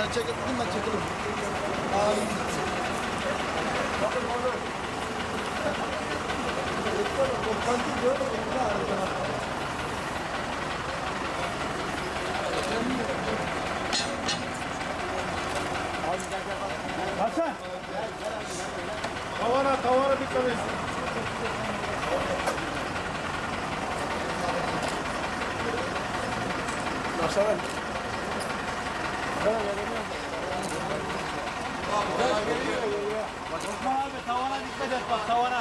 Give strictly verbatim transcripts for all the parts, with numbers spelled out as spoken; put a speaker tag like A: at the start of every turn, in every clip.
A: çekildim ben çekildim. Abi. Bakın onu.
B: Hasan. Tavana tavana dikkat et.
A: Aşağı.
B: Osman abi tavana dikkat et bak tavana.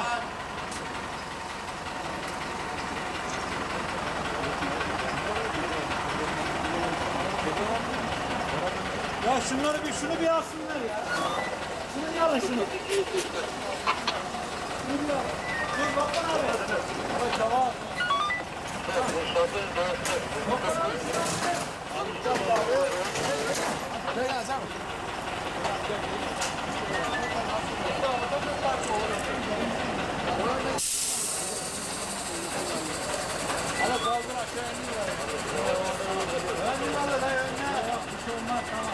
B: Ya şunları bir şunu bir alsınlar ya. Şunu bir alın şunu. Şunu bir al. Dur bakın abi. Evet tamam.
A: Ne gelsen?
B: Hala kaldır aşağı iniyorlar. Önüne al da önüne. Yok bir şey olmaz tamam.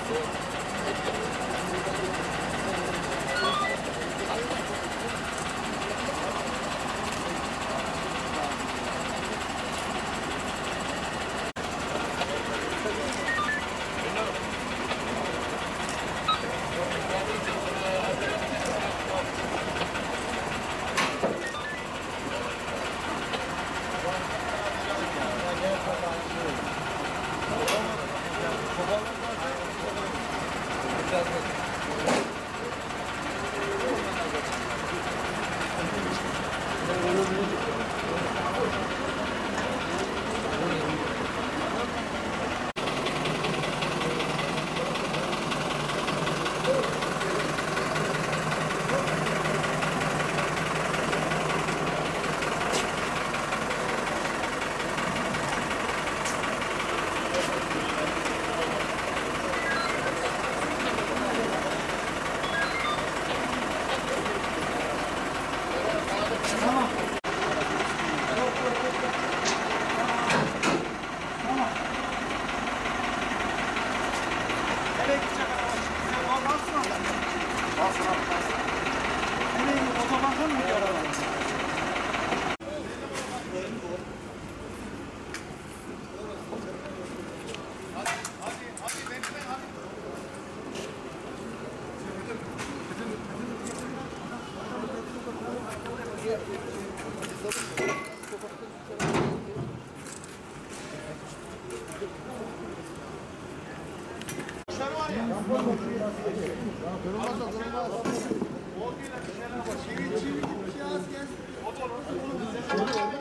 B: Nereye gidecek araba? Sen kalkarsın orada.
A: Kalsın abi.
B: Nereye gidiyor? Otobanka mı gidiyor araba?
A: Kırılmaz o kırılmaz. O değil. Çevik çevik. Yaz gez.